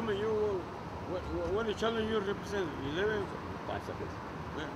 me, what channel you represent? 11? 5 seconds. Yeah.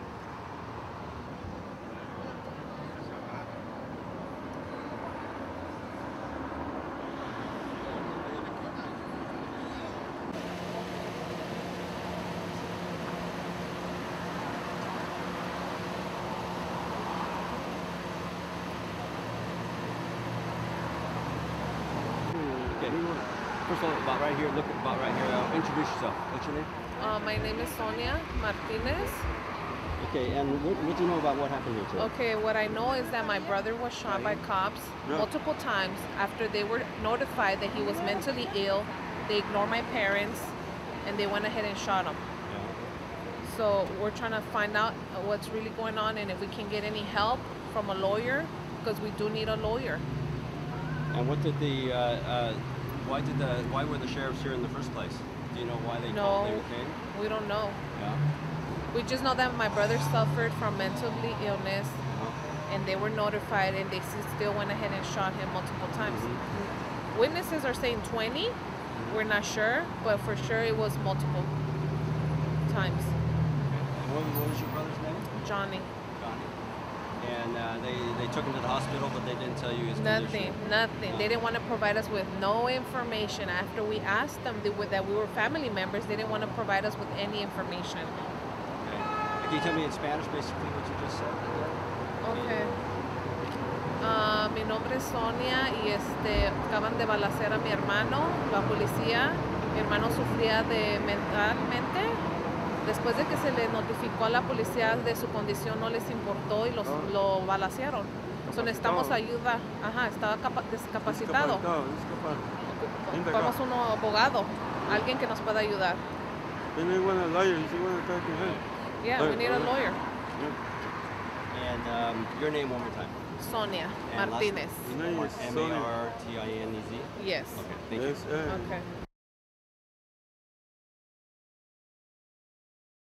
First of all, about right here, look about right here. Introduce yourself. What's your name? My name is Sonia Martinez. Okay, and what do you know about what happened here today? Okay, what I know is that my brother was shot by cops multiple times after they were notified that he was mentally ill. They ignored my parents and they went ahead and shot him. Yeah. So we're trying to find out what's really going on and if we can get any help from a lawyer, because we do need a lawyer. And what did the why were the sheriffs here in the first place? Do you know why they called? They came? We don't know. Yeah. We just know that my brother suffered from mental illness, and they were notified, and they still went ahead and shot him multiple times. Witnesses are saying 20. We're not sure, but for sure it was multiple times. And what was your brother's name? Johnny. And they took him to the hospital, but they didn't tell you his condition? Nothing. They didn't want to provide us with no information. After we asked them that we were family members, they didn't want to provide us with any information. Okay. Can you tell me in Spanish basically what you just said? Okay. Mi nombre es Sonia y acaban de balacear a mi hermano, la policía. Mi hermano sufría de mentalmente. Después de que se le notificó a la policía de su condición, no les importó y lo balacearon. So, necesitamos ayuda. Ajá, estaba discapacitado. Ocupamos un abogado, alguien que nos pueda ayudar. Yeah, we need a lawyer. And your name one more time. Sonia Martinez. M-A-R-T-I-N-E-Z? Yes. Okay, thank you. Okay.